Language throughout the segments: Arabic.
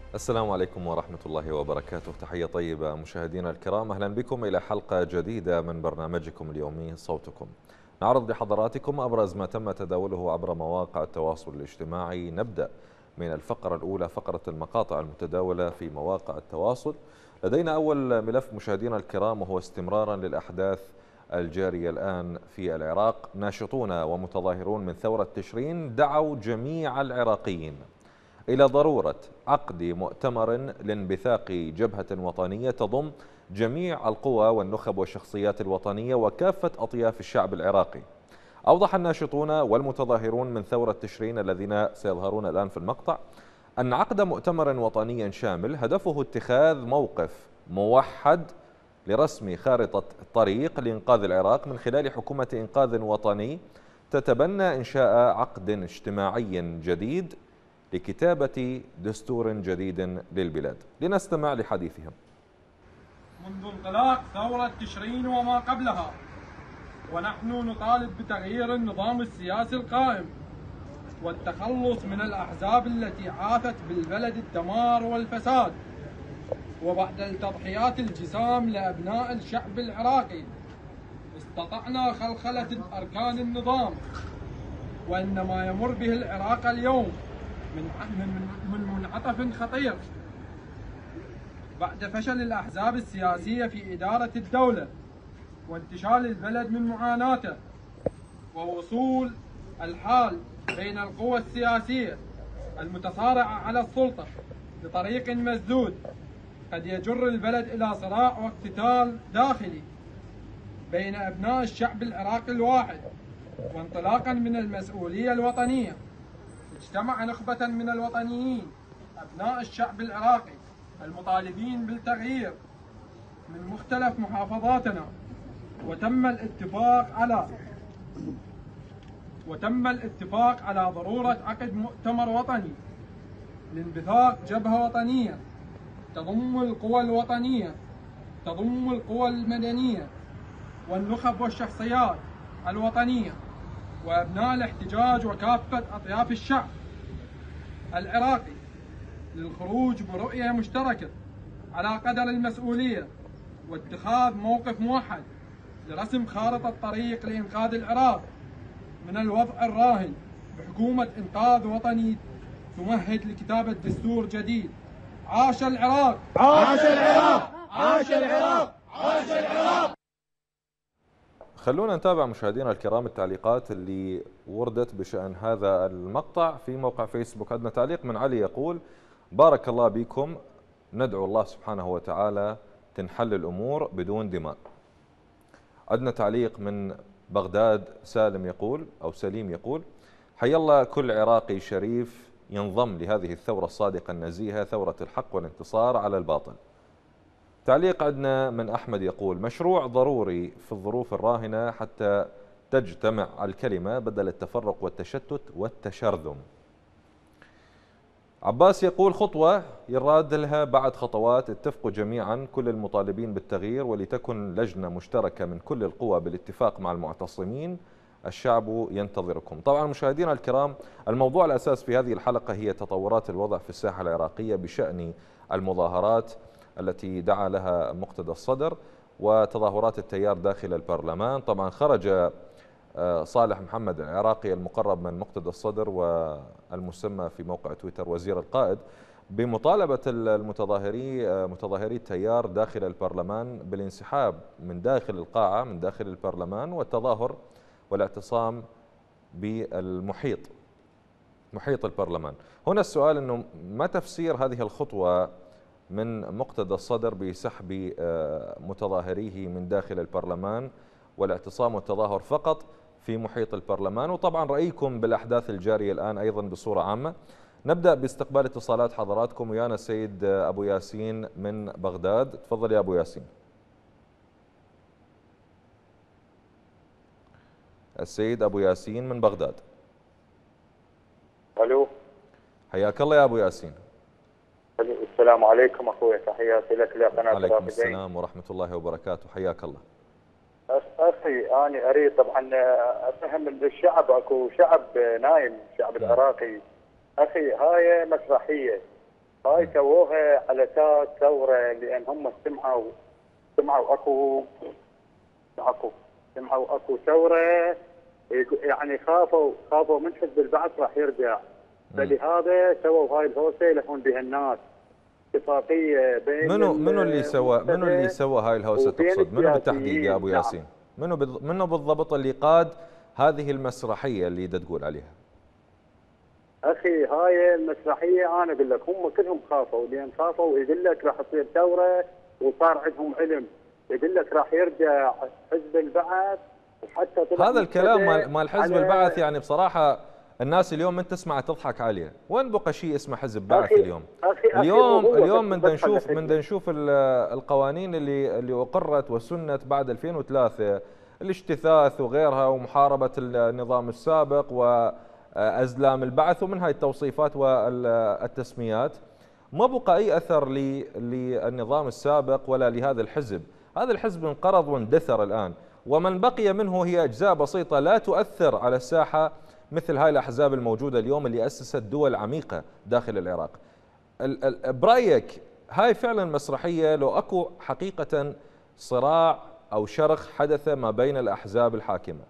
السلام عليكم ورحمة الله وبركاته. تحية طيبة مشاهدينا الكرام، أهلا بكم إلى حلقة جديدة من برنامجكم اليومي صوتكم. نعرض لحضراتكم أبرز ما تم تداوله عبر مواقع التواصل الاجتماعي. نبدأ من الفقرة الأولى، فقرة المقاطع المتداولة في مواقع التواصل. لدينا أول ملف مشاهدينا الكرام، وهو استمرارا للأحداث الجارية الآن في العراق. ناشطون ومتظاهرون من ثورة تشرين دعوا جميع العراقيين إلى ضرورة عقد مؤتمر لانبثاق جبهة وطنية تضم جميع القوى والنخب والشخصيات الوطنية وكافة أطياف الشعب العراقي. أوضح الناشطون والمتظاهرون من ثورة تشرين الذين سيظهرون الآن في المقطع أن عقد مؤتمر وطني شامل هدفه اتخاذ موقف موحد لرسم خارطة طريق لإنقاذ العراق من خلال حكومة إنقاذ وطني تتبنى إنشاء عقد اجتماعي جديد لكتابة دستور جديد للبلاد. لنستمع لحديثهم. منذ انطلاق ثورة تشرين وما قبلها، ونحن نطالب بتغيير النظام السياسي القائم والتخلص من الأحزاب التي عاثت بالبلد الدمار والفساد. وبعد التضحيات الجسام لأبناء الشعب العراقي استطعنا خلخلة أركان النظام، وإن ما يمر به العراق اليوم من منعطف خطير بعد فشل الأحزاب السياسية في إدارة الدولة وانتشال البلد من معاناته، ووصول الحال بين القوى السياسية المتصارعة على السلطة بطريق مسدود قد يجر البلد إلى صراع واقتتال داخلي بين أبناء الشعب العراقي الواحد. وانطلاقا من المسؤولية الوطنية، اجتمع نخبة من الوطنيين أبناء الشعب العراقي المطالبين بالتغيير من مختلف محافظاتنا، وتم الاتفاق على ضرورة عقد مؤتمر وطني لانبثاق جبهة وطنية تضم القوى الوطنية، تضم القوى المدنية والنخب والشخصيات الوطنية وأبناء الاحتجاج وكافة أطياف الشعب العراقي، للخروج برؤية مشتركة على قدر المسؤولية واتخاذ موقف موحد لرسم خارطة طريق لإنقاذ العراق من الوضع الراهن بحكومة إنقاذ وطني تمهد لكتابة دستور جديد. عاش العراق! عاش العراق! عاش العراق! عاش العراق! خلونا نتابع مشاهدينا الكرام التعليقات اللي وردت بشأن هذا المقطع في موقع فيسبوك. عندنا تعليق من علي يقول: بارك الله بكم، ندعو الله سبحانه وتعالى تنحل الأمور بدون دماء. عندنا تعليق من بغداد، سليم يقول: حي الله كل عراقي شريف ينضم لهذه الثورة الصادقة النزيهة، ثورة الحق والانتصار على الباطل. تعليق عندنا من أحمد يقول: مشروع ضروري في الظروف الراهنة حتى تجتمع الكلمة بدل التفرق والتشتت والتشرذم. عباس يقول: خطوة يراد لها بعد خطوات، اتفقوا جميعا كل المطالبين بالتغيير ولتكن لجنة مشتركة من كل القوى بالاتفاق مع المعتصمين، الشعب ينتظركم. طبعا مشاهدينا الكرام، الموضوع الأساس في هذه الحلقة هي تطورات الوضع في الساحة العراقية بشأن المظاهرات التي دعا لها مقتدى الصدر وتظاهرات التيار داخل البرلمان. طبعا خرج صالح محمد العراقي المقرب من مقتدى الصدر والمسمى في موقع تويتر وزير القائد بمطالبة متظاهري التيار داخل البرلمان بالانسحاب من داخل القاعة، من داخل البرلمان، والتظاهر والاعتصام بالمحيط، محيط البرلمان. هنا السؤال أنه ما تفسير هذه الخطوة من مقتدى الصدر بسحب متظاهريه من داخل البرلمان والاعتصام والتظاهر فقط في محيط البرلمان؟ وطبعا رأيكم بالأحداث الجارية الآن أيضا بصورة عامة. نبدأ باستقبال اتصالات حضراتكم، ويانا السيد أبو ياسين من بغداد. تفضل يا أبو ياسين. السيد أبو ياسين من بغداد. الو، حياك الله يا أبو ياسين. السلام عليكم اخوي، تحياتي لك لقناه عليكم الرافدين. السلام ورحمة الله وبركاته، حياك الله. اخي انا اريد طبعا افهم الشعب، اكو شعب نايم، الشعب العراقي. اخي هاي مسرحيه، هاي سووها على اساس ثوره، لان هم سمعوا اكو ثوره، يعني خافوا من حزب البعث راح يرجع، فلهذا سووا هاي الهوسه يلهون بها الناس. اتفاقيه بين منو اللي سوى هاي الهوسه تقصد؟ منو بالتحديد يا ابو ياسين؟ منو بالضبط اللي قاد هذه المسرحيه اللي تقول عليها؟ اخي هاي المسرحيه انا اقول لك هم كلهم خافوا، لان خافوا يقول لك راح تصير ثوره، وصار عندهم علم يقول لك راح يرجع حزب البعث، وحتى هذا الكلام مال حزب البعث يعني بصراحه الناس اليوم من تسمع تضحك عليه. وين بقى شيء اسمه حزب بعث اليوم؟ اليوم من نشوف القوانين اللي اقرت وسنت بعد 2003، الاجتثاث وغيرها ومحاربه النظام السابق وازلام البعث ومن هاي التوصيفات والتسميات، ما بقى اي اثر للنظام السابق ولا لهذا الحزب. هذا الحزب انقرض واندثر الان، ومن بقي منه هي اجزاء بسيطه لا تؤثر على الساحه مثل هاي الأحزاب الموجودة اليوم اللي أسست دول عميقة داخل العراق. برأيك هاي فعلا مسرحية لو أكو حقيقة صراع أو شرخ حدث ما بين الأحزاب الحاكمة؟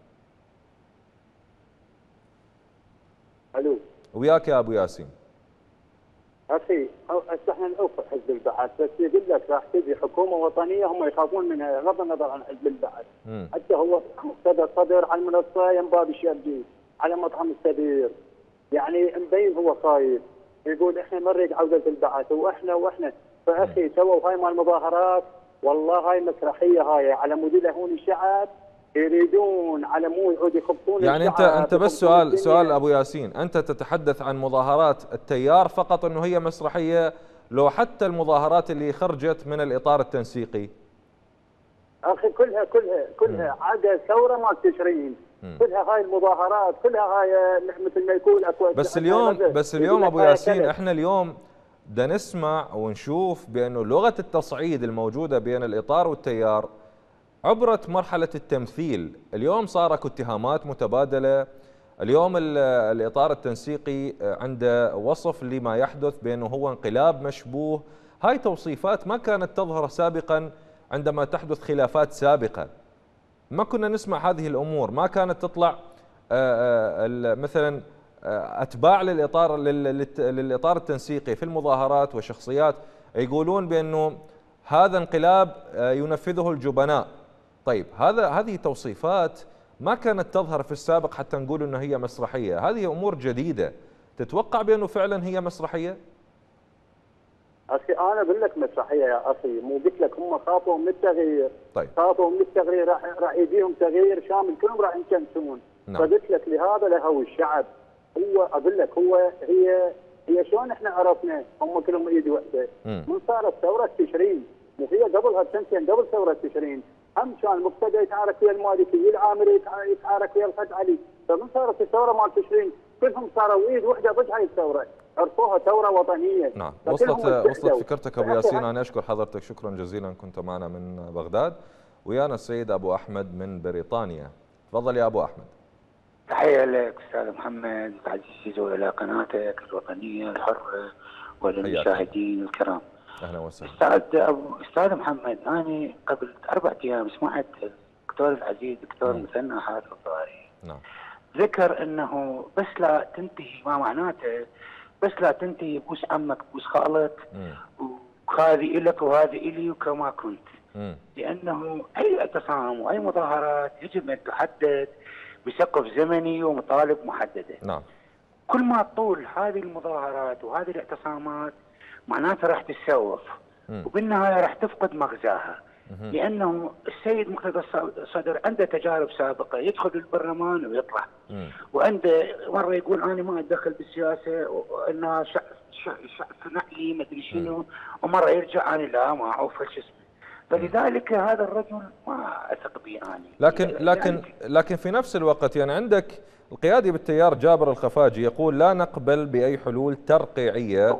الو وياك يا أبو ياسين. اخي احنا نوقف حزب البعث، بس يقول لك راح تجي حكومه وطنيه هم يخافون منها بغض النظر عن حزب البعث. حتى هو صدر على المنصه ينباب الشرقي على مطعم السبير، يعني مبين هو خايف، يقول احنا ما نريد عوده البعث واحنا فاخي سووا هاي مال المظاهرات، والله هاي مسرحيه، هاي على مود يلهون الشعب، يريدون على مود يعود يخبطون يعني انت بس سؤال ابو ياسين، انت تتحدث عن مظاهرات التيار فقط انه هي مسرحيه، لو حتى المظاهرات اللي خرجت من الاطار التنسيقي؟ اخي كلها عاد ثوره مال تشرين، كلها هاي المظاهرات، كلها هاي مثل ما يكون اكو. بس اليوم ابو ياسين احنا اليوم بدنا نسمع ونشوف بانه لغه التصعيد الموجوده بين الاطار والتيار عبرت مرحله التمثيل. اليوم صار اكو اتهامات متبادله، اليوم الاطار التنسيقي عنده وصف لما يحدث بانه هو انقلاب مشبوه. هاي توصيفات ما كانت تظهر سابقا عندما تحدث خلافات سابقه. ما كنا نسمع هذه الامور، ما كانت تطلع مثلا اتباع للاطار التنسيقي في المظاهرات وشخصيات يقولون بانه هذا انقلاب ينفذه الجبناء. طيب هذه توصيفات ما كانت تظهر في السابق حتى نقول انه هي مسرحيه. هذه امور جديده، تتوقع بانه فعلا هي مسرحيه؟ اخي انا اقول لك مسرحيه يا اخي، مو قلت لك هم خافوا من التغيير. طيب خافوا من التغيير، راح يجيهم تغيير شامل كلهم راح ينكمشون. نعم. فقلت لك لهذا لهو الشعب. هو اقول لك هي شلون احنا عرفنا هم كلهم ايد واحده؟ من صارت ثوره تشرين، مو هي قبلها بسنتين قبل ثوره تشرين، هم كان المقتدى يتعارك ويا المالكي، العامري يتعارك ويا الحج علي، فمن صارت الثوره مال تشرين كلهم صاروا ايد واحده ضد هاي الثوره، عرفوها ثوره وطنيه. نعم، وصلت فكرتك ابو ياسين. انا اشكر حضرتك شكرا جزيلا، كنت معنا من بغداد. ويانا السيد ابو احمد من بريطانيا. تفضل يا ابو احمد. تحيه لك استاذ محمد عزيز والى قناتك الوطنيه الحره وللمشاهدين الكرام. اهلا وسهلا. استاذ محمد، انا قبل 4 ايام سمعت الدكتور العزيز الدكتور مثنى حاتم الطائي. نعم. ذكر انه بس لا تنتهي، ما معناته بس لا تنتهي بوس عمك بوس خالك، وهذه الك وهذه الي وكما كنت. لانه اي اعتصام واي مظاهرات يجب ان تحدد بسقف زمني ومطالب محدده. نعم. كل ما تطول هذه المظاهرات وهذه الاعتصامات معناتها راح تتسوف، وبالنهايه راح تفقد مغزاها. لانه السيد مقتدى الصدر عنده تجارب سابقه، يدخل البرلمان ويطلع، وعنده مره يقول انا ما اتدخل بالسياسه وانها صنع لي مدري شنو، ومره يرجع انا لا ما اعوف شو اسمه. فلذلك هذا الرجل ما اثق به انا. لكن في نفس الوقت يعني عندك القيادي بالتيار جابر الخفاجي يقول لا نقبل باي حلول ترقيعيه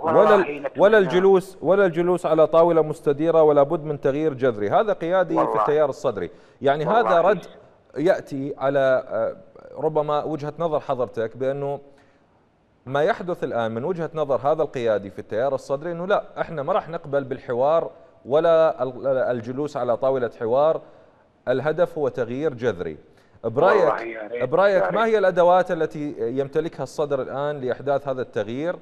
ولا الجلوس على طاوله مستديره، ولا بد من تغيير جذري. هذا قيادي في التيار الصدري. يعني هذا رد ياتي على ربما وجهه نظر حضرتك بانه ما يحدث الآن من وجهة نظر هذا القيادي في التيار الصدري أنه لا، إحنا ما راح نقبل بالحوار ولا الجلوس على طاولة حوار، الهدف هو تغيير جذري. برأيك ما هي الأدوات التي يمتلكها الصدر الآن لإحداث هذا التغيير؟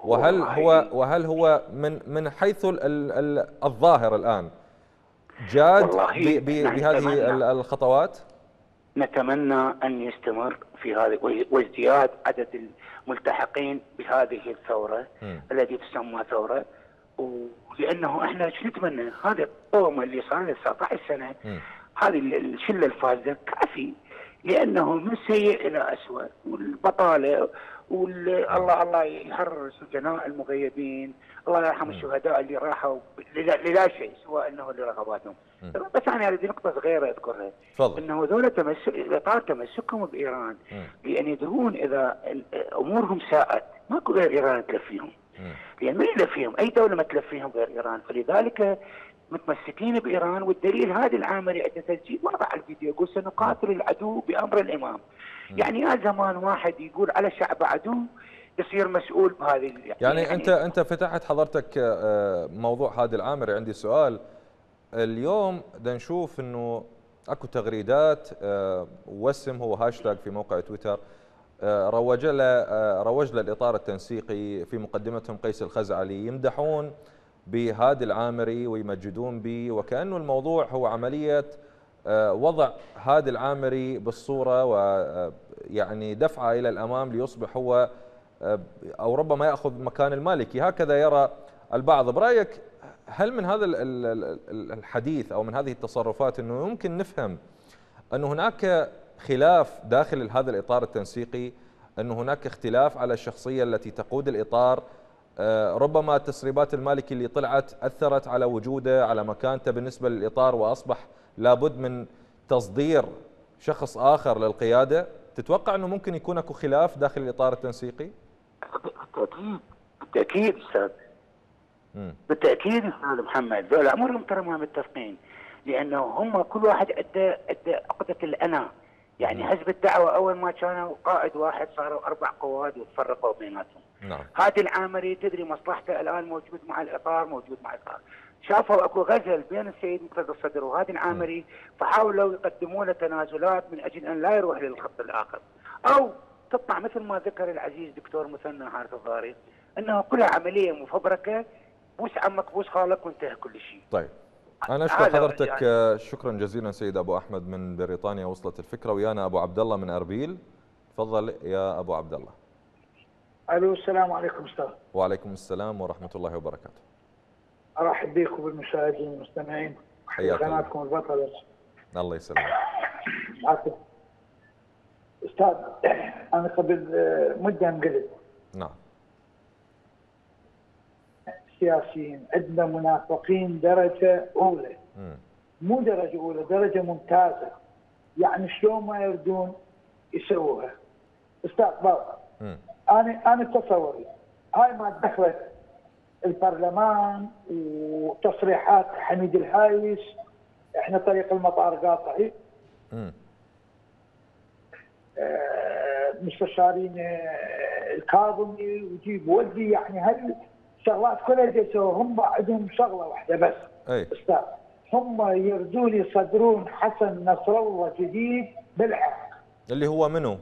وهل هو من حيث الظاهر الآن جاد بهذه الخطوات؟ نتمنى أن يستمر في هذه وازدياد عدد الملتحقين بهذه الثورة التي تسمى ثورة، ولأنه احنا شو نتمنى؟ هذا القوم اللي صار له 19 سنة، هذه الشلة الفاسدة كافي، لأنه من سيء إلى أسوأ، والبطالة الله يحرر السجناء المغيبين، الله يرحم الشهداء اللي راحوا للا شيء سوى انه لرغباتهم. بس انا اريد نقطه صغيره اذكرها، انه ذولا اطار تمسكهم بايران لان يدرون اذا امورهم ساءت ماكو غير ايران تلفيهم. لان من يلفيهم؟ اي دوله ما تلفيهم غير ايران، فلذلك متمسكين بايران. والدليل هذا العامري عنده تسجيل وضع الفيديو يقول سنقاتل العدو بامر الامام. يعني يا زمان واحد يقول على شعب عدو يصير مسؤول بهذه يعني انت فتحت حضرتك موضوع هادي العامري. عندي سؤال. اليوم بدنا نشوف انه اكو تغريدات وسم هو هاشتاج في موقع تويتر روج له الاطار التنسيقي، في مقدمتهم قيس الخزعلي، يمدحون بهادي العامري ويمجدون به، وكأنه الموضوع هو عملية وضع هادي العامري بالصورة ويعني دفعه إلى الأمام ليصبح هو أو ربما يأخذ مكان المالكي، هكذا يرى البعض. برأيك هل من هذا الحديث أو من هذه التصرفات أنه يمكن نفهم أن هناك خلاف داخل هذا الإطار التنسيقي، أن هناك اختلاف على الشخصية التي تقود الإطار، ربما تسريبات المالكي اللي طلعت أثرت على وجوده على مكانته بالنسبة للإطار وأصبح لابد من تصدير شخص آخر للقيادة؟ تتوقع أنه ممكن يكون اكو خلاف داخل الإطار التنسيقي؟ بالتأكيد أستاذ، بالتأكيد أستاذ محمد، ذولا أمرهم ترى ما متفقين، لأنه هم كل واحد عنده عقدة الأنا. يعني حزب الدعوة أول ما كانوا قائد واحد صاروا 4 قواد وتفرقوا بيناتهم. نعم. هادي العامري تدري مصلحته الآن موجود مع الإطار، موجود مع الإطار. شافوا اكو غزل بين السيد مرتضى الصدر وهادي العامري، فحاولوا يقدموا له تنازلات من اجل ان لا يروح للخط الاخر، او تطلع مثل ما ذكر العزيز دكتور مثنى حارث الضاري انه كلها عمليه مفبركه، بوس عمك بوس خالك وانتهى كل شيء. طيب انا اشكر حضرتك يعني. شكرا جزيلا سيد ابو احمد من بريطانيا. وصلت الفكره. ويانا ابو عبد الله من اربيل. تفضل يا ابو عبد الله. الو السلام عليكم استاذ. وعليكم السلام ورحمه الله وبركاته. ارحب بكم بالمشاهدين والمستمعين في قناتكم البطله. الله يسلمك. عافية. استاذ انا قبل مده قلت نعم سياسيين عندنا منافقين درجه اولى، مو درجه اولى، درجه ممتازه، يعني شلون ما يردون يسووها. استاذ بابا انا تصوري هاي ما دخلت البرلمان وتصريحات حميد الهايس احنا طريق المطار قاطعين، مستشارين الكاظمي وجيب ودي، يعني هاي الشغلات كلها يسووها. هم عندهم شغله واحده بس استاذ، هم يردون يصدرون حسن نصر الله جديد بالحق. اللي هو منو؟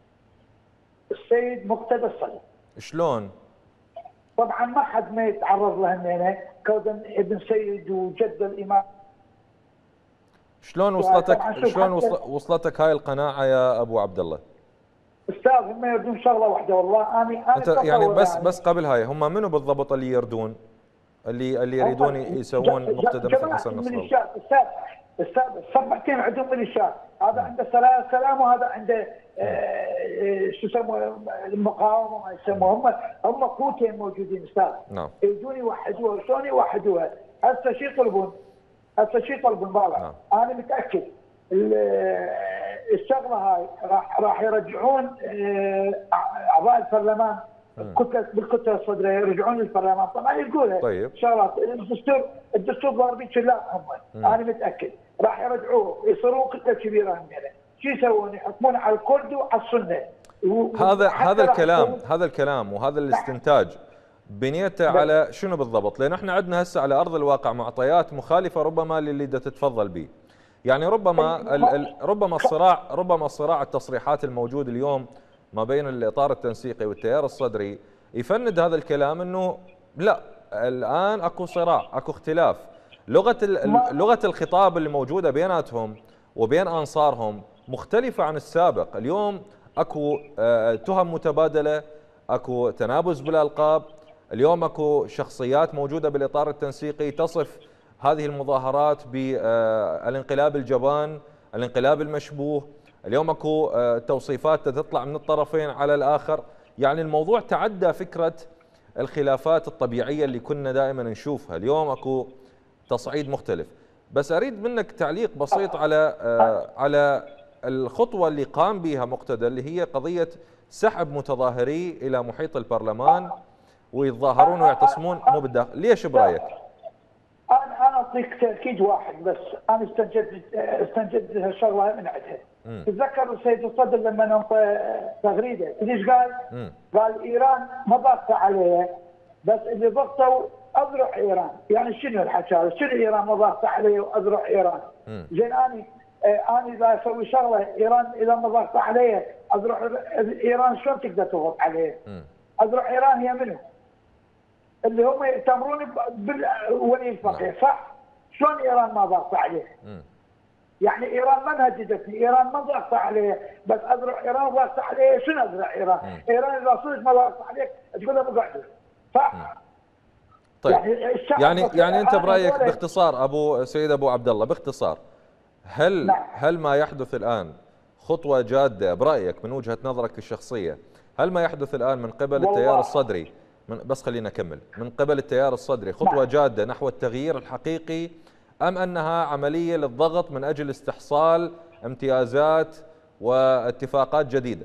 السيد مقتدى الصدر. شلون؟ طبعا ما حد ما يتعرض لهن كون ابن سيد وجد الامام. شلون وصلتك هاي القناعه يا ابو عبد الله؟ استاذ هم يردون شغله واحده والله. انا انت يعني بس قبل هاي هم منو بالضبط اللي يردون؟ اللي يريدون يسوون مقتدى مثل حسن نصر الله؟ استاذ الصبحتين عندهم ميليشيات، هذا عنده سلام وهذا عنده شو يسموه المقاومه ما يسموه. هم قوتين موجودين استاذ. نعم. يريدون يوحدوها، شلون يوحدوها؟ هسه شو يطلبون بابا؟ نعم. انا متاكد الشغله هاي راح يرجعون اعضاء البرلمان بالكتله الصدريه، يرجعون للبرلمان طبعا يقولها. طيب. شغلات الدستور ضاربين لا هم انا متاكد راح يرجعوه، يصيرون كتله كبيره هم. شو يسوون؟ يحكمون على الكرد وعلى السنه. هذا الكلام وهذا الاستنتاج بنيته على شنو بالضبط؟ لان احنا عندنا هسه على ارض الواقع معطيات مخالفه ربما للي تتفضل به. يعني ربما الصراع التصريحات الموجود اليوم ما بين الاطار التنسيقي والتيار الصدري يفند هذا الكلام، انه لا، الان اكو صراع، اكو اختلاف. لغه الخطاب اللي موجوده بيناتهم وبين انصارهم مختلفه عن السابق. اليوم اكو تهم متبادله، اكو تنابز بالالقاب، اليوم اكو شخصيات موجوده بالاطار التنسيقي تصف هذه المظاهرات بالانقلاب الجبان، الانقلاب المشبوه. اليوم اكو توصيفات تطلع من الطرفين على الاخر. يعني الموضوع تعدى فكره الخلافات الطبيعيه اللي كنا دائما نشوفها، اليوم اكو تصعيد مختلف. بس اريد منك تعليق بسيط على الخطوه اللي قام بها مقتدى، اللي هي قضيه سحب متظاهري الى محيط البرلمان ويتظاهرون ويعتصمون مو بالداخل. ليش برايك؟ انا اعطيك تاكيد واحد بس، انا استنجدت هالشغله من عندها. تتذكر السيد الصدر لما ننطى تغريده ليش قال؟ قال ايران ما ضغط عليها، بس اللي ضغطوا اذرع ايران. يعني شنو الحكي هذا؟ شنو ايران ما ضغط عليه واذرع ايران؟ زين انا اذا اسوي شغله ايران اذا ما ضغط عليها اذرع ايران، شلون تقدر تضغط عليها؟ اذرع ايران هي منو؟ اللي هم يأتمرون بولي الفقيه، صح؟ شلون ايران ما ضغط عليه؟ يعني ايران ما انهددتني، ايران ما ضغط عليه، بس اذرع ايران ضغط عليه. شنو اذرع ايران؟ ايران اذا صدق ما ضغط عليك تقول له مقعد، صح؟ طيب يعني انت برايك باختصار سيد ابو عبد الله، باختصار هل ما يحدث الان خطوه جاده برايك من وجهه نظرك الشخصيه؟ هل ما يحدث الان من قبل التيار الصدري بس خلينا نكمل، من قبل التيار الصدري خطوه جاده نحو التغيير الحقيقي، ام انها عمليه للضغط من اجل استحصال امتيازات واتفاقات جديده؟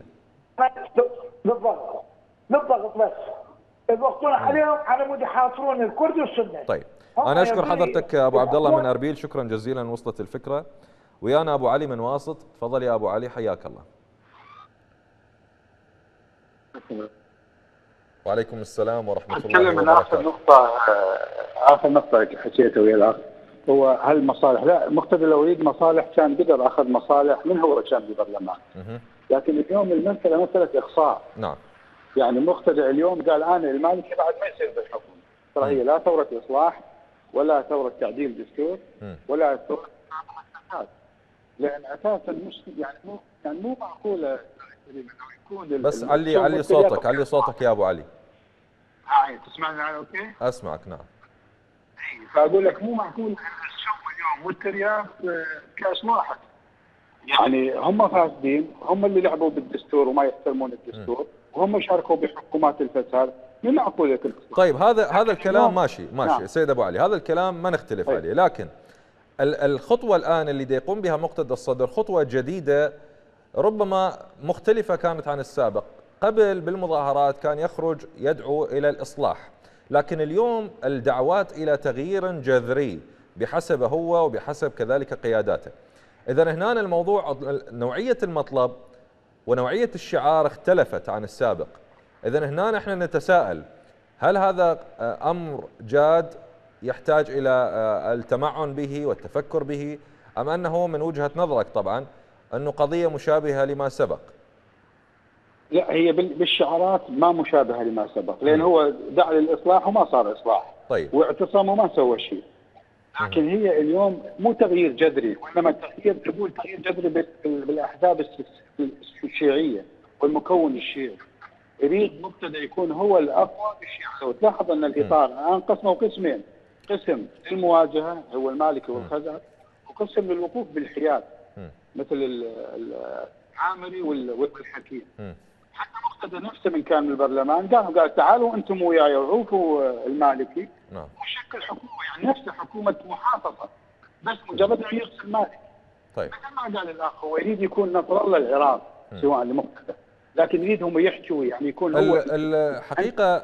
بالضغط بس يضغطون عليهم على مود يحاصرون الكرد والسنه. طيب انا اشكر حضرتك ابو عبد الله من اربيل، شكرا جزيلا، وصلت الفكره. ويانا ابو علي من واسط، تفضل يا ابو علي، حياك الله. وعليكم السلام ورحمه الله وبركاته. اتكلم عن اخر نقطه حكيتها ويا الاخ، هو هل مصالح؟ لا، مقتدى لو يريد مصالح كان قدر اخذ مصالح من هو كان بالبرلمان. لكن اليوم المساله مساله اقصاء. نعم. يعني مقتدى اليوم قال انا المالكي بعد ما يصير بالحكم. ترى هي لا ثوره اصلاح ولا ثوره تعديل دستور ولا ثوره مؤسسات. لان اساسا مش مو معقوله يكون بس علي صوتك يا ابو علي. تسمعني الان اوكي؟ اسمعك نعم. فاقول لك مو معقول الشوم اليوم والترياق كاس واحد. يعني هم فاسدين، هم اللي لعبوا بالدستور وما يحترمون الدستور، وهم شاركوا بحكومات الفساد. من معقول طيب هذا الكلام ماشي نعم. سيد ابو علي، هذا الكلام ما نختلف عليه، لكن الخطوه الان اللي يقوم بها مقتدى الصدر خطوه جديده ربما مختلفه كانت عن السابق. قبل بالمظاهرات كان يخرج يدعو الى الاصلاح، لكن اليوم الدعوات الى تغيير جذري بحسب هو وبحسب كذلك قياداته. اذا هنا الموضوع نوعيه المطلب ونوعيه الشعار اختلفت عن السابق. اذا هنا نحن نتساءل، هل هذا امر جاد يحتاج الى التمعن به والتفكر به، ام انه من وجهه نظرك طبعا انه قضيه مشابهه لما سبق؟ لا، هي بالشعارات ما مشابهه لما سبق، لان هو دعا للاصلاح وما صار اصلاح. طيب. واعتصام وما سوى شيء. لكن هي اليوم مو تغيير جذري، وانما تقول تغيير جذري بالاحزاب الشيعيه والمكون الشيعي. يريد مقتدى يكون هو الاقوى بالشيعه. وتلاحظ ان الاطار الان قسمه قسمين، قسم للمواجهه هو المالكي والخزعل، وقسم للوقوف بالحياد مثل العامري والحكيم. حتى مقتدى نفسه من كان بالبرلمان قال تعالوا انتم وياي وعوفوا المالكي وشكل حكومه، يعني نفسه حكومه محافظه، بس مجرد انه يرسل مالكي. طيب مثل ما قال الاخ، هو يريد يكون نصر الله العراق سواء لمقتدى، لكن يريدهم يحكوا يعني يكون هو الحقيقه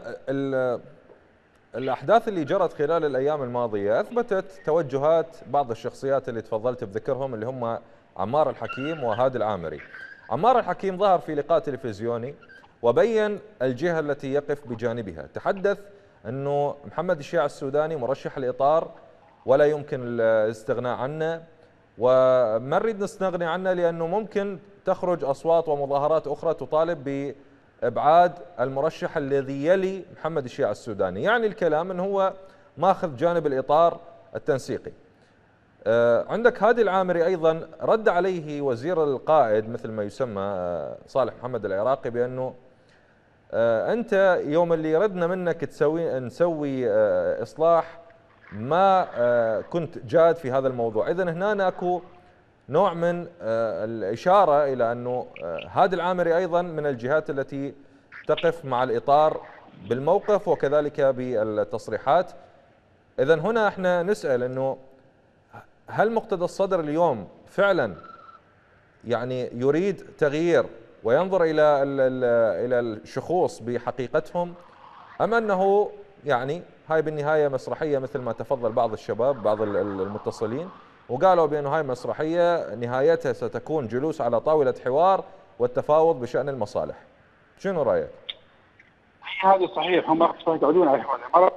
الاحداث اللي جرت خلال الايام الماضيه اثبتت توجهات بعض الشخصيات اللي تفضلت بذكرهم، اللي هم عمار الحكيم وهادي العامري. عمار الحكيم ظهر في لقاء تلفزيوني وبين الجهة التي يقف بجانبها، تحدث أنه محمد الشيع السوداني مرشح الإطار ولا يمكن الاستغناء عنه، وما نريد نستغني عنه لأنه ممكن تخرج أصوات ومظاهرات أخرى تطالب بإبعاد المرشح الذي يلي محمد الشيع السوداني. يعني الكلام أنه هو ماخذ جانب الإطار التنسيقي. عندك هادي العامري أيضا رد عليه وزير القائد مثل ما يسمى صالح محمد العراقي بأنه أنت يوم اللي ردنا منك نسوي إصلاح ما كنت جاد في هذا الموضوع. إذن هنا أكو نوع من الإشارة إلى أنه هادي العامري أيضا من الجهات التي تقف مع الإطار بالموقف وكذلك بالتصريحات. إذن هنا احنا نسأل أنه هل مقتدى الصدر اليوم فعلا يعني يريد تغيير وينظر إلى الشخوص بحقيقتهم، أم أنه يعني هاي بالنهاية مسرحية مثل ما تفضل بعض الشباب بعض المتصلين وقالوا بأنه هاي مسرحية نهايتها ستكون جلوس على طاولة حوار والتفاوض بشأن المصالح؟ شنو رأيك؟ هذا صحيح، هم يقعدون على الحوار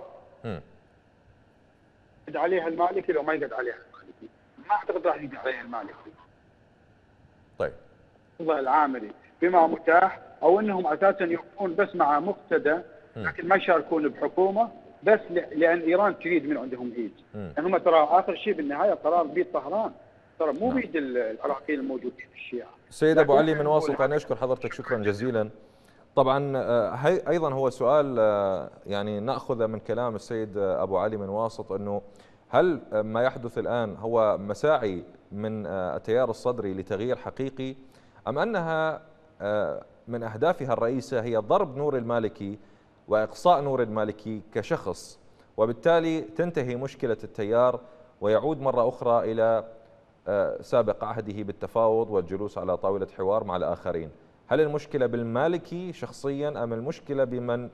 يقعد عليها المالكي لو ما يقعد عليها المالكي ما اعتقد راح يقعد عليها المالكي. طيب العامري بما متاح، او انهم اساسا يكونون بس مع مقتدى لكن ما يشاركون بحكومه بس لان ايران تريد من عندهم ايد. يعني هم ترى اخر شيء بالنهايه قرار بيد طهران، ترى مو بيد العراقيين الموجودين الشيعه. سيد ابو علي من واسط، انا اشكر حضرتك شكرا جزيلا. طبعا ايضا هو سؤال يعني ناخذه من كلام السيد ابو علي من واسط، انه هل ما يحدث الان هو مساعي من التيار الصدري لتغيير حقيقي، ام انها من اهدافها الرئيسه هي ضرب نور المالكي واقصاء نور المالكي كشخص، وبالتالي تنتهي مشكله التيار ويعود مره اخرى الى سابق عهده بالتفاوض والجلوس على طاوله حوار مع الاخرين؟ هل المشكله بالمالكي شخصيا ام المشكله بمن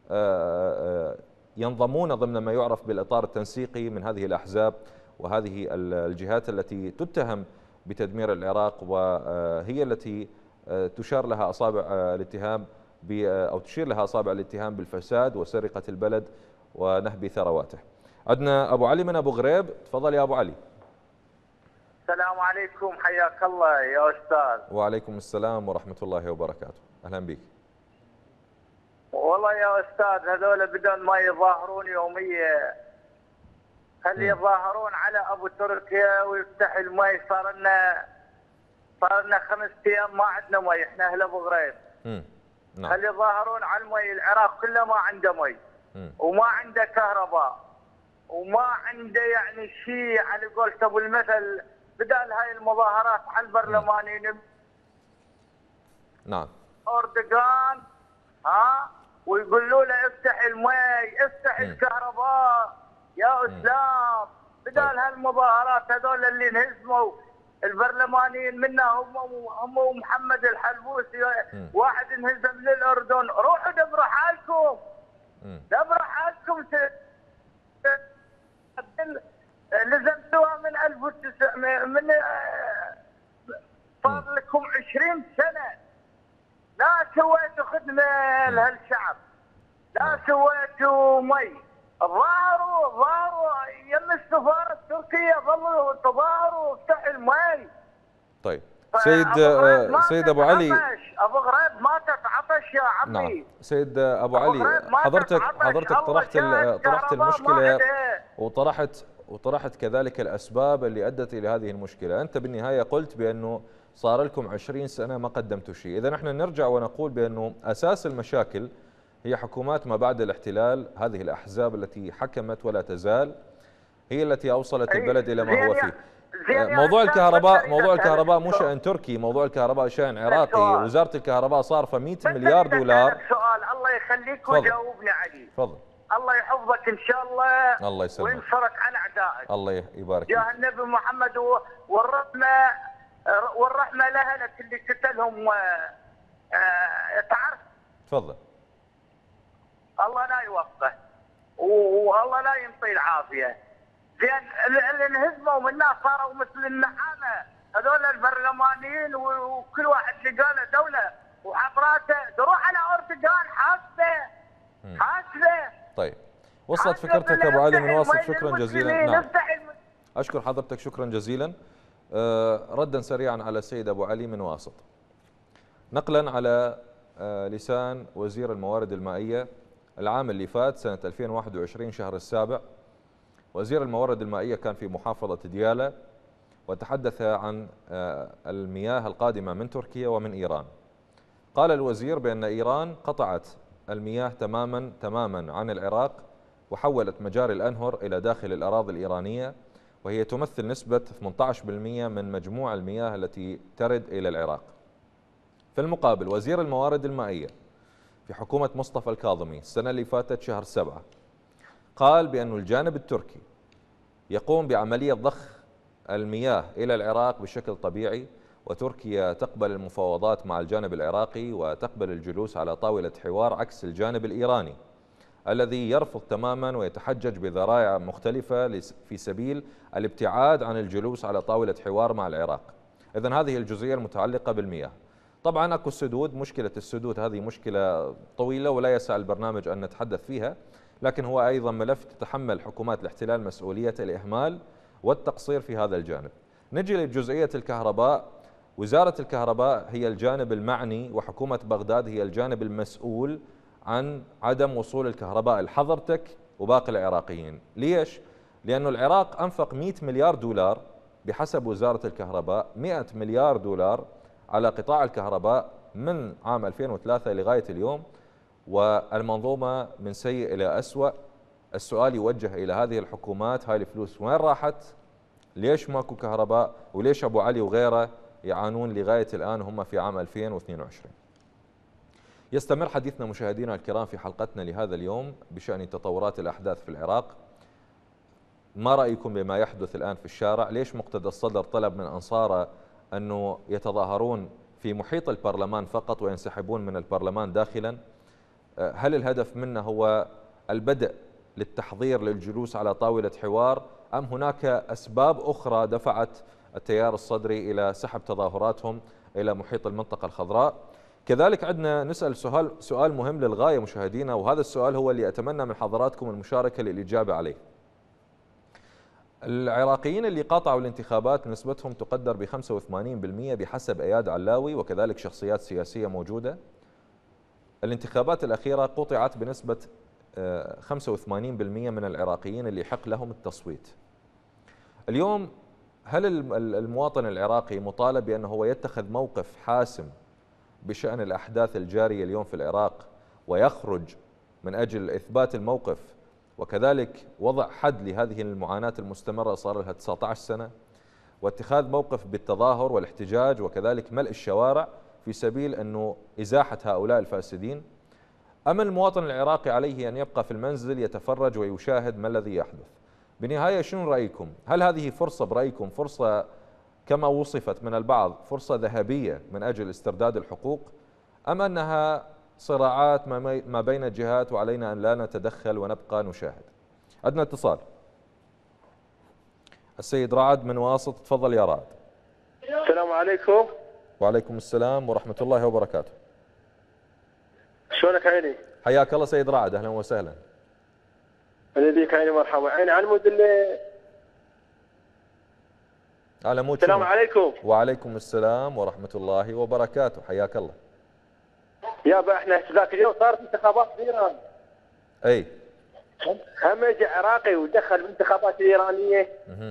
ينضمون ضمن ما يعرف بالاطار التنسيقي من هذه الاحزاب وهذه الجهات التي تتهم بتدمير العراق وهي التي تشار لها اصابع الاتهام او تشير لها اصابع الاتهام بالفساد وسرقه البلد ونهب ثرواته؟ عندنا ابو علي من ابو غريب، تفضل يا ابو علي. السلام عليكم، حياك الله يا استاذ. وعليكم السلام ورحمه الله وبركاته، اهلا بك. والله يا استاذ هذول بدون ما يظاهرون يوميا، هل يظاهرون على ابو تركيا ويفتح المي؟ صار لنا 5 ايام ما عندنا مي، احنا اهل ابو غريب. نعم. هل يظاهرون على المي؟ العراق كله ما عنده مي وما عنده كهرباء وما عنده يعني شيء، على قولة ابو المثل بدال هاي المظاهرات على البرلمانيين. نعم. اردوغان ويقولوا له افتح المي افتح الكهرباء يا اسلام، بدال هالمظاهرات هذول اللي انهزموا البرلمانيين منا هم ومحمد الحلبوسي، واحد انهزم للاردن. روحوا دبروا حالكم، دبروا حالكم. لزمتوها من 1900 من صار لكم 20 سنه لا سويتوا خدمه لهالشعب، لا سويتوا مي. ظهروا يم السفاره التركيه، ظلوا تظاهروا افتحوا المي. طيب سيد ابو علي، ابو غريب ماتت عطش يا عمي. نعم سيد ابو علي، حضرتك طرحت المشكله وطرحت كذلك الاسباب اللي ادت الى هذه المشكله. انت بالنهايه قلت بانه صار لكم 20 سنه ما قدمتوا شيء، اذا احنا نرجع ونقول بانه اساس المشاكل هي حكومات ما بعد الاحتلال، هذه الاحزاب التي حكمت ولا تزال هي التي اوصلت البلد الى ما هو فيه. موضوع الكهرباء مو شأن تركي، موضوع الكهرباء شأن عراقي. وزارة الكهرباء صارفة 100 مليار دولار. سؤال الله يخليك وجاوبني عليه. تفضل. الله يحفظك ان شاء الله. الله يسلمك. وينصرك على اعدائك. الله يبارك فيك. جاه النبي محمد والرحمة لأهلك اللي قتلهم. تعرف. تفضل. الله لا يوفقه والله لا ينطيه العافية. زين اللي انهزموا من الناس صاروا مثل النعامة، هذول البرلمانيين كل واحد لقى له دوله وحفراته تروح على اردوغان حاسبه. طيب وصلت فكرتك ابو علي من واصل، شكرا جزيلا. نعم اشكر حضرتك شكرا جزيلا. ردا سريعا على السيد ابو علي من واسط، نقلا على لسان وزير الموارد المائيه العام اللي فات سنه 2021 شهر السابع، وزير الموارد المائيه كان في محافظه ديالى وتحدث عن المياه القادمه من تركيا ومن ايران. قال الوزير بان ايران قطعت المياه تماما عن العراق وحولت مجاري الأنهر إلى داخل الأراضي الإيرانية، وهي تمثل نسبة 18% من مجموع المياه التي ترد إلى العراق. في المقابل وزير الموارد المائية في حكومة مصطفى الكاظمي السنة اللي فاتت شهر 7 قال بأن الجانب التركي يقوم بعملية ضخ المياه إلى العراق بشكل طبيعي، وتركيا تقبل المفاوضات مع الجانب العراقي وتقبل الجلوس على طاولة حوار، عكس الجانب الإيراني الذي يرفض تماما ويتحجج بذرائع مختلفة في سبيل الابتعاد عن الجلوس على طاولة حوار مع العراق. إذن هذه الجزئية المتعلقة بالمياه. طبعا أكو السدود، مشكلة السدود هذه مشكلة طويلة ولا يسع البرنامج أن نتحدث فيها، لكن هو أيضا ملف تتحمل حكومات الاحتلال مسؤولية الإهمال والتقصير في هذا الجانب. نجي لجزئية الكهرباء. وزارة الكهرباء هي الجانب المعني وحكومة بغداد هي الجانب المسؤول عن عدم وصول الكهرباء لحضرتك وباقي العراقيين. ليش؟ لأن العراق أنفق 100 مليار دولار بحسب وزارة الكهرباء، 100 مليار دولار على قطاع الكهرباء من عام 2003 لغاية اليوم، والمنظومة من سيء إلى أسوأ. السؤال يوجه إلى هذه الحكومات، هاي الفلوس وين راحت؟ ليش ماكو كهرباء؟ وليش أبو علي وغيره يعانون لغاية الآن هم في عام 2022؟ يستمر حديثنا مشاهدينا الكرام في حلقتنا لهذا اليوم بشأن تطورات الأحداث في العراق. ما رأيكم بما يحدث الآن في الشارع؟ ليش مقتدى الصدر طلب من أنصاره أنه يتظاهرون في محيط البرلمان فقط وينسحبون من البرلمان داخلا؟ هل الهدف منه هو البدء للتحضير للجلوس على طاولة حوار، أم هناك أسباب أخرى دفعت التيار الصدري إلى سحب تظاهراتهم إلى محيط المنطقة الخضراء؟ كذلك عندنا نسأل سؤال مهم للغاية مشاهدينا، وهذا السؤال هو اللي أتمنى من حضراتكم المشاركة للإجابة عليه. العراقيين اللي قاطعوا الانتخابات نسبتهم تقدر ب 85% بحسب إياد علاوي وكذلك شخصيات سياسية موجودة. الانتخابات الأخيرة قطعت بنسبة 85% من العراقيين اللي يحق لهم التصويت. اليوم هل المواطن العراقي مطالب بأنه هو يتخذ موقف حاسم بشأن الأحداث الجارية اليوم في العراق ويخرج من أجل إثبات الموقف وكذلك وضع حد لهذه المعاناة المستمرة صار لها 19 سنة، واتخاذ موقف بالتظاهر والاحتجاج وكذلك ملء الشوارع في سبيل أنه إزاحة هؤلاء الفاسدين؟ أما المواطن العراقي عليه أن يبقى في المنزل يتفرج ويشاهد ما الذي يحدث؟ بالنهاية شنو رأيكم؟ هل هذه فرصة برأيكم فرصة كما وصفت من البعض فرصة ذهبية من أجل استرداد الحقوق، أم أنها صراعات ما بين الجهات وعلينا أن لا نتدخل ونبقى نشاهد؟ عندنا اتصال. السيد رعد من واسط، تفضل يا رعد. السلام عليكم. وعليكم السلام ورحمة الله وبركاته. شلونك عيني؟ حياك الله سيد رعد، أهلا وسهلا. أهلا بك عيني، مرحبا عيني. على مود على مود. السلام عليكم. وعليكم السلام ورحمة الله وبركاته، حياك الله. يابا احنا ذاك اليوم صارت انتخابات في ايران. اي. هم يجي عراقي ودخل بالانتخابات الايرانيه.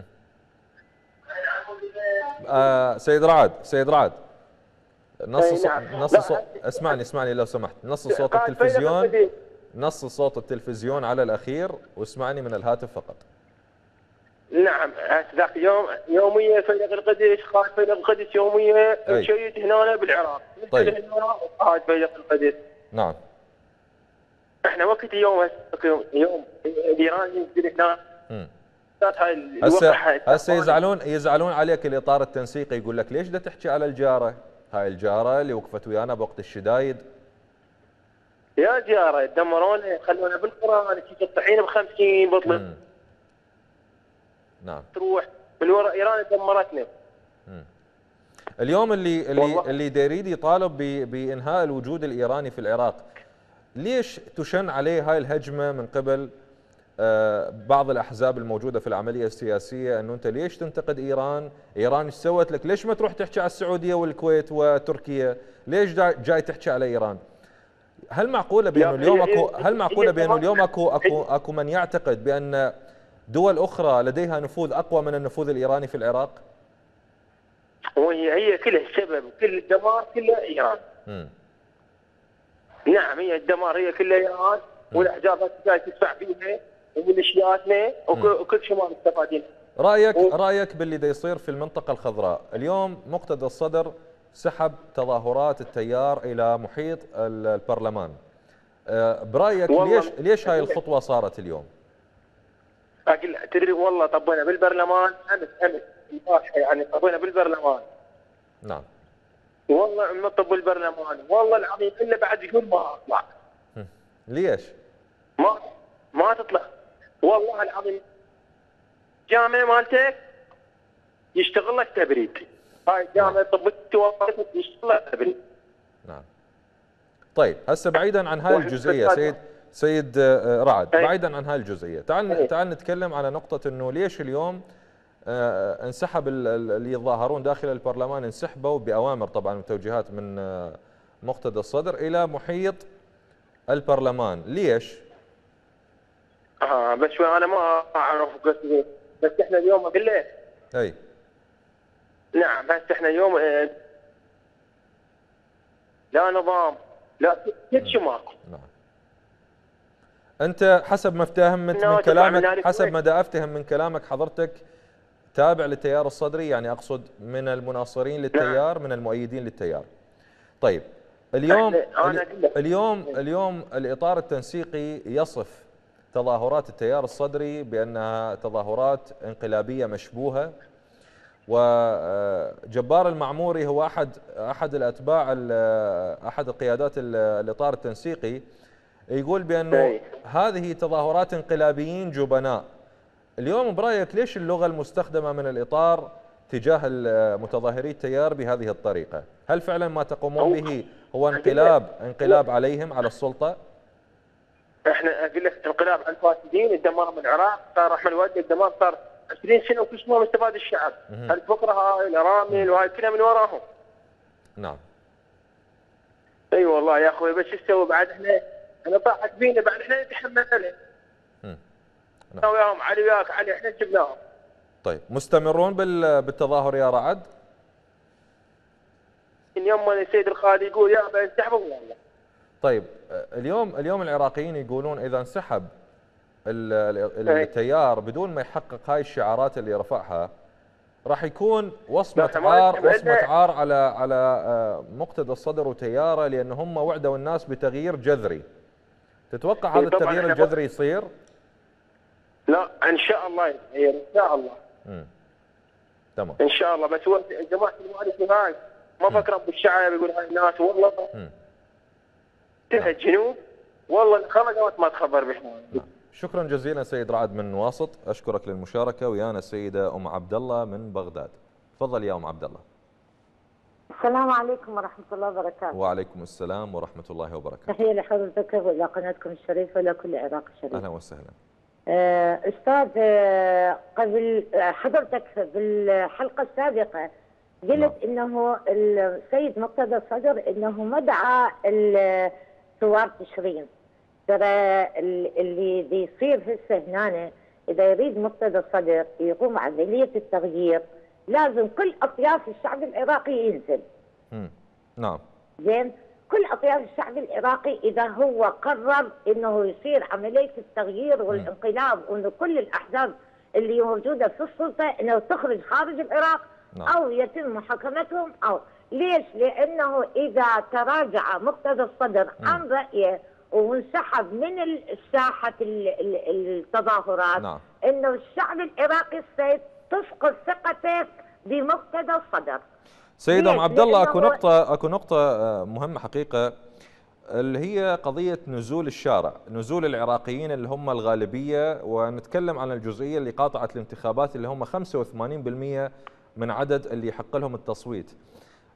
سيد رعد اسمعني لو سمحت، نص صوت التلفزيون على الاخير واسمعني من الهاتف فقط. نعم ذاك اليوم يوميه فيلق القدس، خالد فيلق القدس يوميه نشيد هنا بالعراق. طيب. هذا فيلق القدس. نعم. احنا وقت يوم الايران ينزل هنا. هسه يزعلون عليك الاطار التنسيقي، يقول لك ليش دا تحكي على الجاره؟ هاي الجاره اللي وقفت ويانا بوقت الشدايد. يا جاره دمرونا، خلونا بالقران تقطعين ب50 بطل. نعم. تروح من وراء ايران دمرتنا. اليوم اللي يريد يطالب بانهاء الوجود الايراني في العراق، ليش تشن عليه هاي الهجمه من قبل بعض الاحزاب الموجوده في العمليه السياسيه، انه انت ليش تنتقد ايران؟ ايران ايش سوت لك؟ ليش ما تروح تحكي على السعوديه والكويت وتركيا؟ ليش جاي تحكي على ايران؟ هل معقوله بانه اليوم اكو من يعتقد بان دول اخرى لديها نفوذ اقوى من النفوذ الايراني في العراق؟ وهي كلها السبب، كل الدمار كله ايران. نعم، هي الدمار هي كلها ايران، والاحزاب جاي تدفع فيها وميليشياتنا وكل شيء ما مستفادين. رايك باللي دا يصير في المنطقه الخضراء اليوم؟ مقتدى الصدر سحب تظاهرات التيار الى محيط البرلمان. برايك ليش هاي الخطوه صارت اليوم؟ تدري والله طبينا بالبرلمان امس البارحه، يعني طبينا بالبرلمان. نعم. والله نطب بالبرلمان والله العظيم الا بعد يقول ما اطلع. ليش؟ ما تطلع والله العظيم. الجامعه مالتك يشتغل لك تبريد، هاي الجامعه طب يشتغل لك تبريد. نعم. طيب هسه بعيدا عن هاي الجزئيه سيد رعد، بعيدا عن هاي الجزئيه، تعال نتكلم على نقطه انه ليش اليوم انسحب اللي يتظاهرون داخل البرلمان، انسحبوا باوامر طبعا وتوجيهات من مقتدى الصدر الى محيط البرلمان، ليش؟ بس انا ما اعرف، بس احنا اليوم بالليل. اي نعم، بس احنا اليوم لا نظام لا كل شيء ماكو. نعم. انت حسب ما افتهمت من كلامك، حسب ما دا افتهم من كلامك حضرتك تابع للتيار الصدري، يعني اقصد من المناصرين للتيار، من المؤيدين للتيار. طيب اليوم الاطار التنسيقي يصف تظاهرات التيار الصدري بانها تظاهرات انقلابيه مشبوهه، وجبار المعموري هو احد الاتباع احد القيادات الاطار التنسيقي يقول بانه هذه تظاهرات انقلابيين جبناء. اليوم برايك ليش اللغه المستخدمه من الاطار تجاه متظاهري التيار بهذه الطريقه؟ هل فعلا ما تقومون به هو انقلاب عليهم، على السلطه؟ احنا اقول لك انقلاب على الفاسدين، الدمار من العراق، صار احمد الوادي الدمار صار 20 سنه وكل شيء ما مستفاد الشعب، الفقره هاي الارامل وهاي كلها من وراهم. نعم. اي والله يا اخوي، بس ايش نسوي بعد؟ احنا طاحت بينا بعد، احنا نتحملها. انا وياهم علي وياك علي، احنا جبناهم. طيب مستمرون بالتظاهر يا رعد؟ يوم ما السيد القاضي يقول يا بنسحبوا والله. طيب اليوم العراقيين يقولون اذا انسحب التيار بدون ما يحقق هاي الشعارات اللي رفعها راح يكون وصمة عار على مقتدى الصدر وتياره، لان هم وعدوا الناس بتغيير جذري. تتوقع هذا التغيير الجذري يصير؟ لا ان شاء الله يصير، ان شاء الله. تمام ان شاء الله. بس هو جماعه المؤلفين هاي ما فكروا بالشعب، يقول هاي الناس والله الجنوب والله خرجت ما تخبر بهم. شكرا جزيلا سيد رعد من واسط، اشكرك للمشاركه. ويانا السيده ام عبد الله من بغداد. تفضل يا ام عبد الله. السلام عليكم ورحمه الله وبركاته. وعليكم السلام ورحمه الله وبركاته. تحيه لحضرتك والى قناتكم الشريفه ولكل العراق الشريف. اهلا وسهلا. استاذ، قبل حضرتك بالحلقه السابقه قلت انه السيد مقتدى الصدر انه ما دعا ثوار تشرين. ترى اللي بيصير هسه هنا اذا يريد مقتدى الصدر يقوم عمليه التغيير لازم كل اطياف الشعب العراقي ينزل. نعم. زين، كل اطياف الشعب العراقي اذا هو قرر انه يصير عمليه التغيير والانقلاب، وانه كل الاحزاب اللي موجوده في السلطه انه تخرج خارج العراق. نعم. او يتم محاكمتهم. او ليش؟ لانه اذا تراجع مقتدى الصدر عن رايه وانسحب من ساحه التظاهرات. نعم. انه الشعب العراقي ستفقد ثقته بمقتدى الصدر. سيدة ام عبد الله، اكو نقطة مهمة حقيقة، اللي هي قضية نزول الشارع، نزول العراقيين اللي هم الغالبية، ونتكلم عن الجزئية اللي قاطعت الانتخابات اللي هم 85% من عدد اللي يحق لهم التصويت.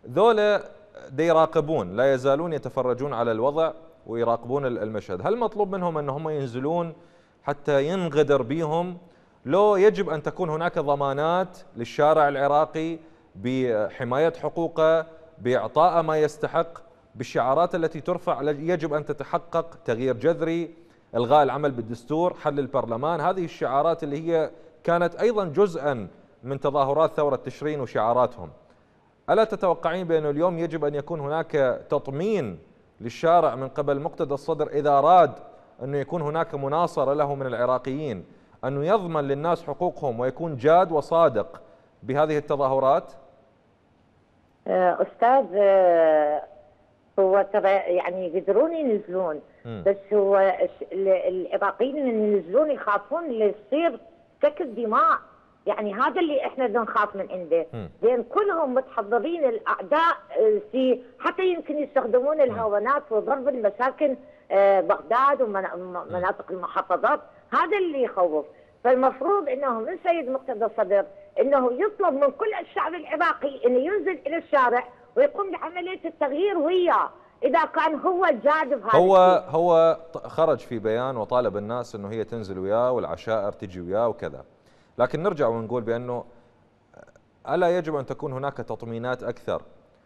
ذولا يراقبون، لا يزالون يتفرجون على الوضع ويراقبون المشهد. هل مطلوب منهم أن هم ينزلون حتى ينغدر بهم، لو يجب أن تكون هناك ضمانات للشارع العراقي بحماية حقوقه، بإعطاء ما يستحق، بالشعارات التي ترفع يجب أن تتحقق، تغيير جذري، إلغاء العمل بالدستور، حل البرلمان. هذه الشعارات اللي هي كانت أيضا جزءا من تظاهرات ثورة تشرين وشعاراتهم. ألا تتوقعين بأنه اليوم يجب أن يكون هناك تطمين للشارع من قبل مقتدى الصدر إذا أراد أنه يكون هناك مناصرة له من العراقيين، أنه يضمن للناس حقوقهم ويكون جاد وصادق بهذه التظاهرات؟ أستاذ، هو ترى يعني يقدرون ينزلون، بس هو العراقيين ينزلون يخافون يصير سفك دماء، يعني هذا اللي احنا نخاف من عنده، لان كلهم متحضرين الاعداء في حتى يمكن يستخدمون الهاونات وضرب المساكن بغداد ومناطق المحافظات، هذا اللي يخوف. فالمفروض انه من سيد مقتدى الصدر انه يطلب من كل الشعب العراقي انه ينزل الى الشارع ويقوم بعمليه التغيير وياه، اذا كان هو جاد بهذا هو خرج في بيان وطالب الناس انه هي تنزل وياه والعشائر تجي وياه وكذا، لكن نرجع ونقول بانه الا يجب ان تكون هناك تطمينات اكثر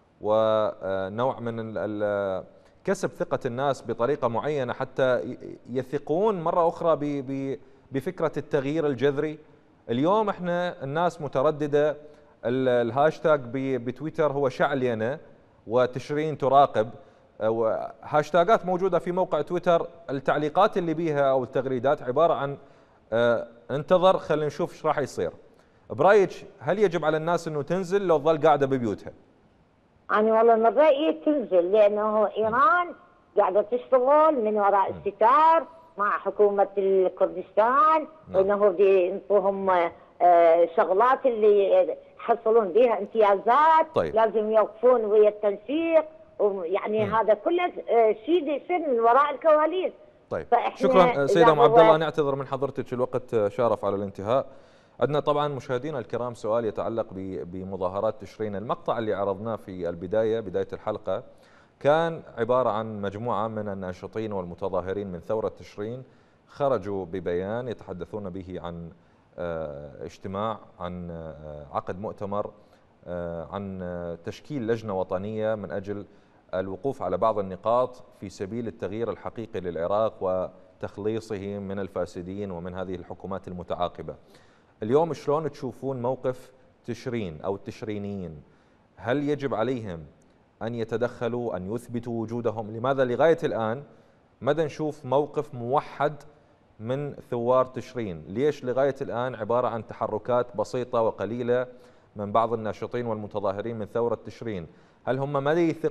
ونوع من كسب ثقة الناس بطريقة معينة حتى يثقون مرة أخرى بفكرة التغيير الجذري. اليوم احنا الناس مترددة، الهاشتاج بتويتر هو شعلينة وتشرين تراقب، هاشتاجات موجودة في موقع تويتر، التعليقات اللي بيها أو التغريدات عبارة عن انتظر خلينا نشوف ايش راح يصير. برأيك هل يجب على الناس انه تنزل لو تظل قاعدة ببيوتها؟ أنا والله من رأيي تنزل، لأنه إيران قاعدة تشتغل من وراء الستار مع حكومة الكردستان، وأنه ينطوهم شغلات اللي يحصلون بها امتيازات. طيب. لازم يوقفون ويا التنسيق، ويعني هذا كله شيء يصير من وراء الكواليس. طيب شكرا سيدة أم عبد الله، نعتذر من حضرتك الوقت شارف على الانتهاء. عندنا طبعا مشاهدينا الكرام سؤال يتعلق بمظاهرات تشرين. المقطع اللي عرضناه في بداية الحلقة كان عبارة عن مجموعة من الناشطين والمتظاهرين من ثورة تشرين خرجوا ببيان يتحدثون به عن اجتماع، عن عقد مؤتمر، عن تشكيل لجنة وطنية من أجل الوقوف على بعض النقاط في سبيل التغيير الحقيقي للعراق وتخليصه من الفاسدين ومن هذه الحكومات المتعاقبة. اليوم شلون تشوفون موقف تشرين أو التشرينيين؟ هل يجب عليهم أن يتدخلوا، أن يثبتوا وجودهم؟ لماذا لغاية الآن مدى نشوف موقف موحد من ثوار تشرين؟ ليش لغاية الآن عبارة عن تحركات بسيطة وقليلة من بعض الناشطين والمتظاهرين من ثورة تشرين؟ هل هم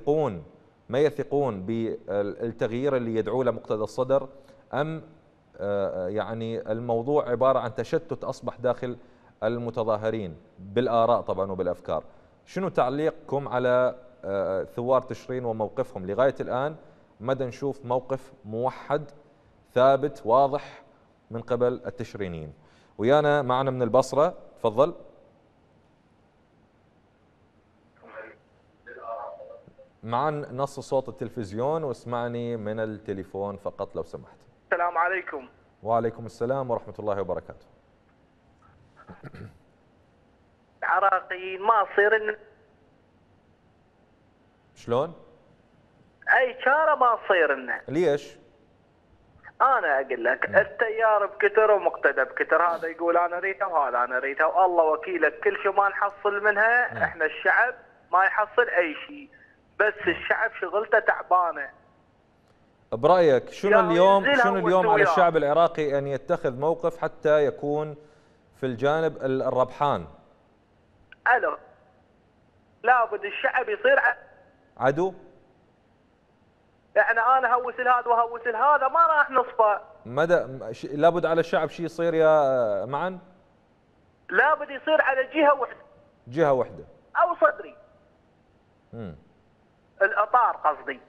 ما يثقون بالتغيير اللي يدعو له مقتدى الصدر، أم يعني الموضوع عبارة عن تشتت أصبح داخل المتظاهرين بالآراء طبعا وبالأفكار؟ شنو تعليقكم على ثوار تشرين وموقفهم لغاية الآن؟ مدى نشوف موقف موحد ثابت واضح من قبل التشرينيين. ويانا معنا من البصرة، تفضل. معا نص صوت التلفزيون واسمعني من التليفون فقط لو سمحت. السلام عليكم. وعليكم السلام ورحمة الله وبركاته. العراقيين ما تصير شلون؟ اي شارة ما تصير لنا. ليش؟ انا اقول لك التيار بكتر ومقتدى بكتر، هذا يقول انا اريدها وهذا انا اريدها، والله وكيلك كل شيء ما نحصل منها. احنا الشعب ما يحصل اي شيء، بس الشعب شغلته تعبانه. برأيك شنو اليوم على الشعب العراقي أن يتخذ موقف حتى يكون في الجانب الربحان؟ ألو، لابد الشعب يصير عدو؟ يعني أنا هوس لهذا وهوس لهذا ما راح نصفى. لابد على الشعب شيء يصير يا معن؟ لابد يصير على جهة واحدة أو صدري. الأطار قصدي.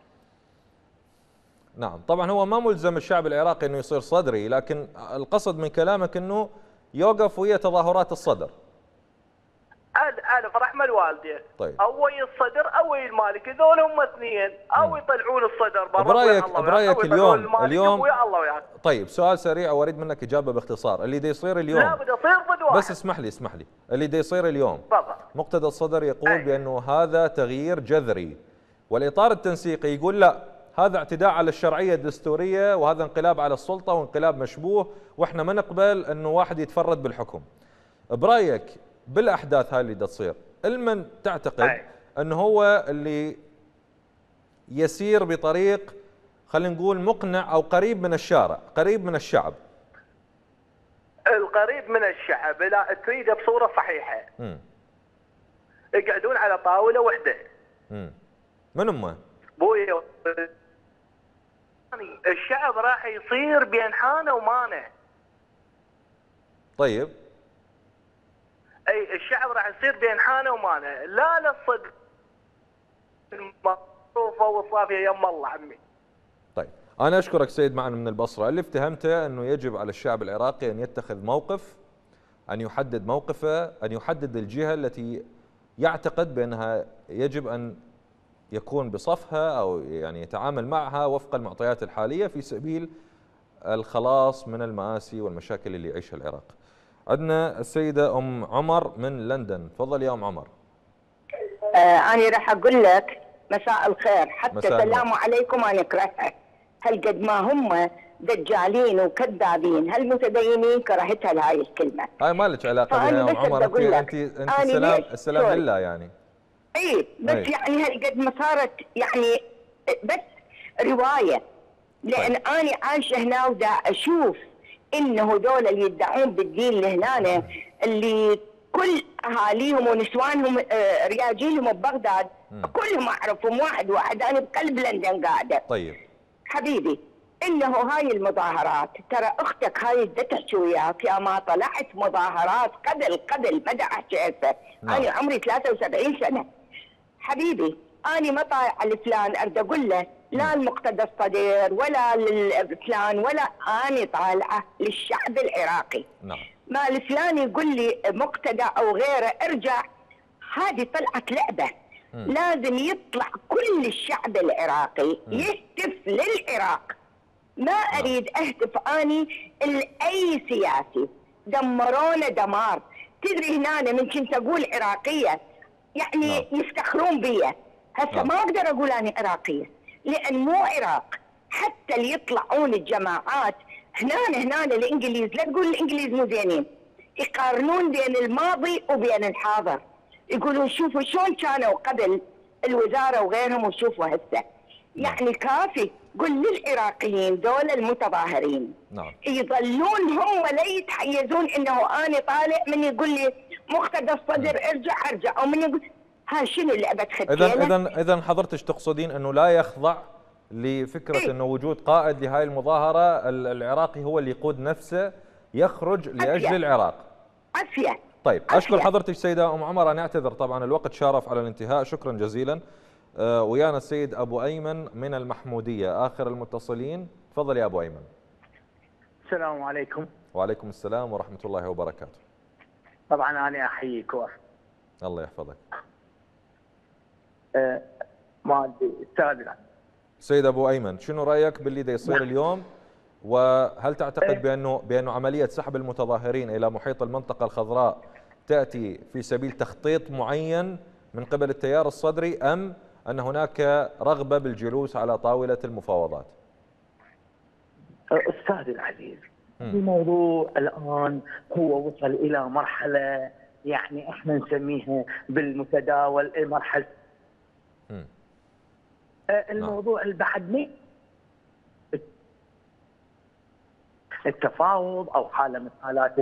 نعم طبعا هو ما ملزم الشعب العراقي انه يصير صدري، لكن القصد من كلامك انه يوقف ويا تظاهرات الصدر. على فرح مال والده. طيب. او ويا الصدر او ويا المالك، هذول هم اثنين، او يطلعون الصدر برا. برايك اليوم ويا الله وياك. طيب سؤال سريع واريد منك اجابه باختصار. اللي دا يصير اليوم، لا بده يصير ضد واحد. بس اسمح لي، اللي دا يصير اليوم بابا. مقتدى الصدر يقول بانه هذا تغيير جذري، والاطار التنسيقي يقول لا، هذا اعتداء على الشرعيه الدستوريه، وهذا انقلاب على السلطه وانقلاب مشبوه، واحنا ما نقبل انه واحد يتفرد بالحكم. برايك بالاحداث هاي اللي دا تصير، المن تعتقد انه هو اللي يسير بطريق خلينا نقول مقنع او قريب من الشارع، قريب من الشعب؟ القريب من الشعب لا تريده بصوره صحيحه. يقعدون على طاوله وحده. من هم؟ بويا الشعب راح يصير بين حانه ومانه. طيب. اي الشعب راح يصير بين حانه ومانه، لا للصدق المعروفه والصافيه يم الله عمي. طيب انا اشكرك سيد معن من البصره، اللي افتهمته انه يجب على الشعب العراقي ان يتخذ موقف، ان يحدد موقفه، ان يحدد الجهه التي يعتقد بانها يجب ان يكون بصفها او يعني يتعامل معها وفق المعطيات الحاليه في سبيل الخلاص من المآسي والمشاكل اللي يعيشها العراق. عندنا السيده ام عمر من لندن، تفضل يا ام عمر. انا راح اقول لك مساء الخير، حتى سلام عليكم انا اكرهها. هل قد ما هم دجالين وكذابين هالمتدينين كرهتها لهاي الكلمه. هاي ما لك علاقه بها يا ام عمر، انت السلام لله يعني. اي بس يعني هالقد ما صارت يعني بس روايه، لان انا عايشه هنا ودا اشوف انه هذول اللي يدعون بالدين لهنا اللي كل اهاليهم ونسوانهم رياجيلهم ببغداد كلهم اعرفهم واحد واحد، انا بقلب لندن قاعده. طيب حبيبي انه هاي المظاهرات، ترى اختك هاي بدها تحكي وياك يا ما طلعت مظاهرات قبل ما احكي هسه. انا عمري 73 سنه حبيبي، انا ما طالع على فلان ارد اقول له لا المقتدى الصدر ولا للفلان، ولا انا طالعه للشعب العراقي. نعم. ما الفلان يقول لي مقتدى او غيره ارجع، هذه طلعت لعبه. لازم يطلع كل الشعب العراقي يهتف للعراق. ما اريد اهتف اني لاي سياسي، دمرونا دمار. تدري هنا من كنت اقول عراقيه يعني يفتخرون بي، هسه ما اقدر اقول انا عراقيه لان مو عراق. حتى اللي يطلعون الجماعات هنا الانجليز، لا تقول الانجليز مو زينين، يقارنون بين الماضي وبين الحاضر، يقولون شوفوا شلون كانوا قبل الوزاره وغيرهم وشوفوا هسه. يعني كافي قل للعراقيين دول المتظاهرين يظلون هم لا يتحيزون انه انا طالع من يقول لي مقتدى الصدر ارجع، او من يقول ها شنو اللي ابد ختيله. اذا حضرتك تقصدين انه لا يخضع لفكره انه وجود قائد لهاي المظاهره، العراقي هو اللي يقود نفسه يخرج لاجل العراق. عافيه. طيب اشكر حضرتك سيده ام عمر، انا اعتذر طبعا الوقت شارف على الانتهاء، شكرا جزيلا. ويانا السيد ابو ايمن من المحموديه اخر المتصلين، تفضل يا ابو ايمن. السلام عليكم. وعليكم السلام ورحمه الله وبركاته. طبعا انا احييك الله يحفظك. ما استاذ سيد ابو ايمن، شنو رايك باللي دا يصير اليوم؟ وهل تعتقد بانه عمليه سحب المتظاهرين الى محيط المنطقه الخضراء تاتي في سبيل تخطيط معين من قبل التيار الصدري، ام ان هناك رغبه بالجلوس على طاوله المفاوضات؟ استاذ العزيز، الموضوع الان هو وصل الى مرحله يعني احنا نسميها بالمتداول مرحله الموضوع البعد التفاوض او حاله من حالات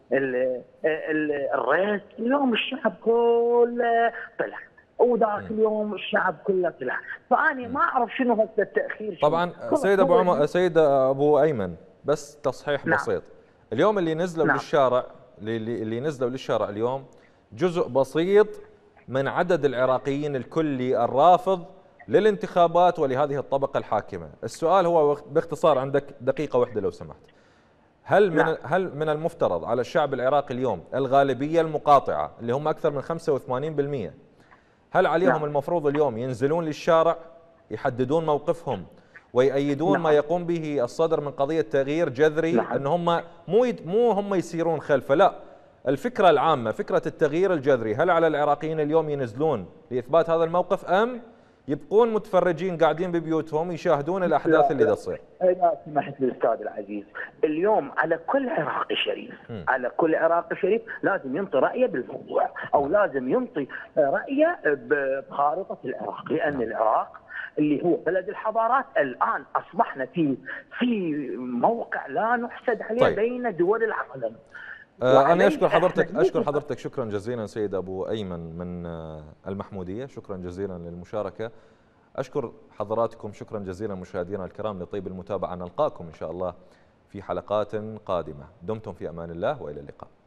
الريس. اليوم الشعب كله طلع، وذاك اليوم الشعب كله طلع، فاني ما اعرف شنو هسه التاخير. طبعا سيد ابو ايمن، بس تصحيح بسيط. اليوم اللي نزلوا للشارع، اللي نزلوا للشارع اليوم جزء بسيط من عدد العراقيين الكلي الرافض للانتخابات ولهذه الطبقه الحاكمه. السؤال هو باختصار، عندك دقيقه واحده لو سمحت. هل من المفترض على الشعب العراقي اليوم الغالبية المقاطعة اللي هم أكثر من 85%، هل عليهم المفروض اليوم ينزلون للشارع يحددون موقفهم ويأيدون ما يقوم به الصدر من قضية تغيير جذري، أن هم مو هم يسيرون خلفه، لا الفكرة العامة فكرة التغيير الجذري، هل على العراقيين اليوم ينزلون لإثبات هذا الموقف أم يبقون متفرجين قاعدين ببيوتهم يشاهدون الأحداث اللي تصير؟ إذا سمحت لي أستاذ العزيز، اليوم على كل عراقي شريف على كل عراقي شريف لازم ينطي رأيه بالموضوع، أو لازم ينطي رأيه بخارطة العراق، لأن العراق اللي هو بلد الحضارات الآن أصبحنا في موقع لا نحسد عليه بين دول العالم. أنا أشكر حضرتك شكرا جزيلا سيد أبو أيمن من المحمودية، شكرا جزيلا للمشاركة. أشكر حضراتكم شكرا جزيلا مشاهدينا الكرام لطيب المتابعة، نلقاكم إن شاء الله في حلقات قادمة، دمتم في أمان الله وإلى اللقاء.